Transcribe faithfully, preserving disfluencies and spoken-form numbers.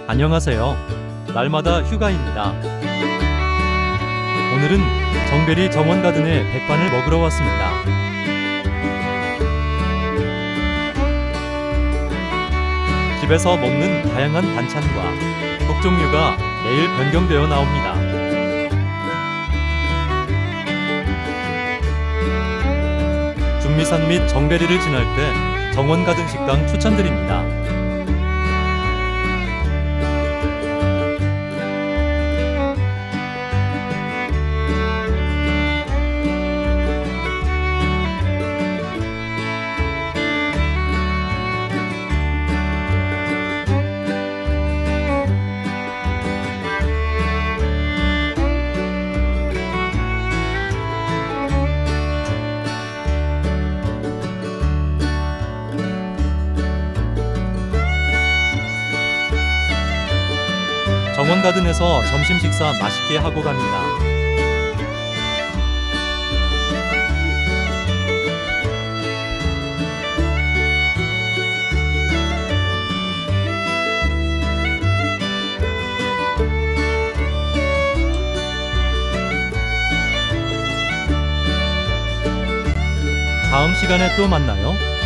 안녕하세요. 날마다 휴가입니다. 오늘은 정베리 정원가든의 백반을 먹으러 왔습니다. 집에서 먹는 다양한 반찬과 국 종류가 매일 변경되어 나옵니다. 중미산 및 정베리를 지날 때 정원가든 식당 추천드립니다. 정원가든에서 점심 식사 맛있게 하고 갑니다. 다음 시간에 또 만나요.